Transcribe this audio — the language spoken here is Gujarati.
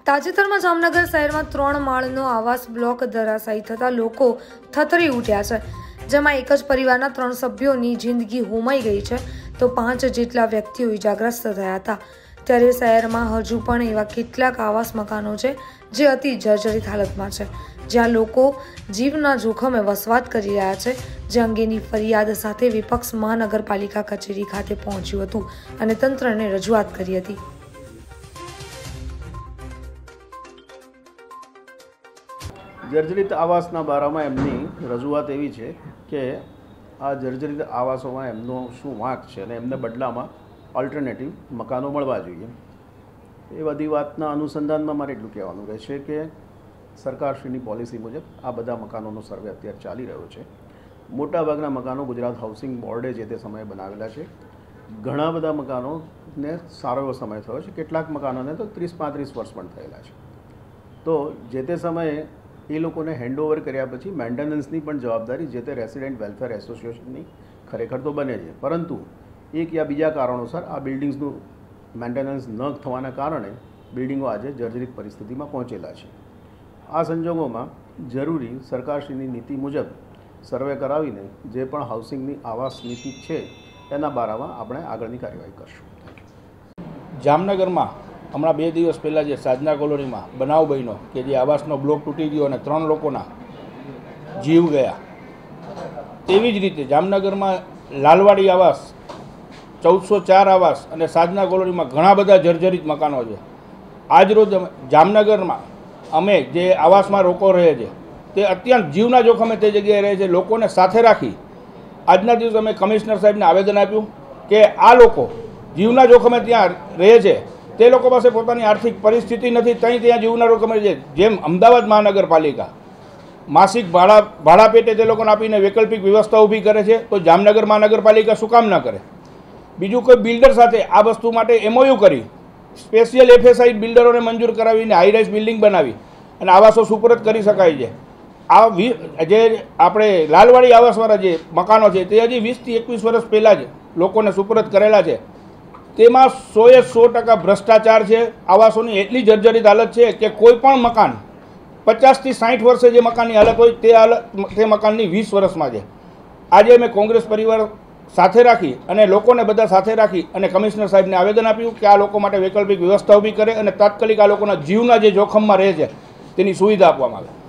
તાજેતરમાં જામનગર શહેરમાં 3 માળનો આવાસ બ્લોક ધરાશાયી થતા લોકો થથરી ઉઠ્યા છે, જેમાં એક જ પરિવારના 3 સભ્યોની જિંદગી હોમાઈ ગઈ છે તો 5 જેટલા વ્યક્તિઓ ઇજાગ્રસ્ત થયા હતા। ત્યારે શહેરમાં હજુ પણ એવા કેટલાક આવાસ મકાનો છે જે અતિ જર્જરિત હાલતમાં છે, જ્યાં લોકો જીવના જોખમે વસવાટ કરી રહ્યા છે। જે અંગેની ફરિયાદ સાથે વિપક્ષ મહાનગરપાલિકા કચેરી ખાતે પહોંચ્યું હતું અને તંત્રને રજૂઆત કરી હતી। जर्जरित आवासना बारामां एमनी रजूआत एवी छे के आ जर्जरित आवासोमां एमनो शुं वांक छे अने एમને बदलामां ऑल्टरनेटिव मकानो मळवा जोईए। ए बधी वातना अनुसंधानमां मारे એટલું કહેવાનું રહેશે કે સરકારશ્રીની પોલિસી મુજબ આ બધા મકાનોનો સર્વે અત્યારે ચાલી રહ્યો છે। મોટાભાગના મકાનો ગુજરાત હાઉસિંગ બોર્ડે જે તે સમયે બનાવેલા છે। ઘણા બધા મકાનોને સારો એવો સમય થયો છે, કેટલાક મકાનોને તો 30-35 વર્ષ પણ થયેલા છે। તો જે તે સમયે એ લોકોને હેન્ડઓવર કર્યા પછી મેન્ટેનન્સની પણ જવાબદારી જે તે રેસિડેન્ટ વેલફેર એસોસિએશનની ખરેખર તો બને છે, પરંતુ એક યા બીજા કારણોસર આ બિલ્ડિંગ્સનું મેન્ટેનન્સ ન થવાના કારણે બિલ્ડિંગો આજે જર્જરિત પરિસ્થિતિમાં પહોંચેલા છે। આ સંજોગોમાં જરૂરી સરકારશ્રીની નીતિ મુજબ સર્વે કરાવીને જે પણ હાઉસિંગની આવાસ નીતિ છે એના બારામાં આપણે આગળની કાર્યવાહી કરશું। જામનગરમાં હમણાં 2 દિવસ પહેલાં જે સાધના કોલોનીમાં બનાવ બન્યો કે જે આવાસનો બ્લોક તૂટી ગયો અને 3 લોકોના જીવ ગયા, તેવી જ રીતે જામનગરમાં લાલવાડી આવાસ, 1404 આવાસ અને સાધના કોલોનીમાં ઘણા બધા જર્જરિત મકાનો છે। આજરોજ જામનગરમાં અમે જે આવાસમાં લોકો રહે છે તે અત્યંત જીવના જોખમે તે જગ્યાએ રહે છે। લોકોને સાથે રાખી આજના દિવસે અમે કમિશનર સાહેબને આવેદન આપ્યું કે આ લોકો જીવના જોખમે ત્યાં રહે છે, તે લોકો પાસે પોતાની આર્થિક પરિસ્થિતિ નથી, ત્યાં જીવના જોખમે છે। જેમ અમદાવાદ મહાનગરપાલિકા માસિક ભાડા પેટે તે લોકોને આપીને વૈકલ્પિક વ્યવસ્થા ઊભી કરે છે, તો જામનગર મહાનગરપાલિકા શું કામ ન કરે? બીજું કોઈ બિલ્ડર સાથે આ વસ્તુ માટે MOU કરી સ્પેશિયલ FSI બિલ્ડરોને મંજૂર કરાવીને હાઈરાઇઝ બિલ્ડિંગ બનાવી અને આવાસો સુપરત કરી શકાય છે। આ જે આપણે લાલવાડી આવાસવાળા જે મકાનો છે તે હજી 20 થી 21 વર્ષ પહેલાં જ લોકોને સુપરત કરેલા છે। તેમાં 100% ભ્રષ્ટાચાર છે। આવાસોની એટલી જર્જરિત હાલત છે કે કોઈ પણ મકાન 50 થી 60 વર્ષે જે મકાનની હાલત હોય તે મકાનની 20 વર્ષમાં છે। આજે અમે કોંગ્રેસ પરિવાર સાથે રાખી અને લોકોને બધા સાથે રાખી અને કમિશનર સાહેબને આવેદન આપ્યું કે આ લોકો માટે વૈકલ્પિક વ્યવસ્થા ઊભી કરે અને તાત્કાલિક આ લોકોના જીવના જે જોખમમાં રહે છે તેની સુવિધા આપવામાં આવે।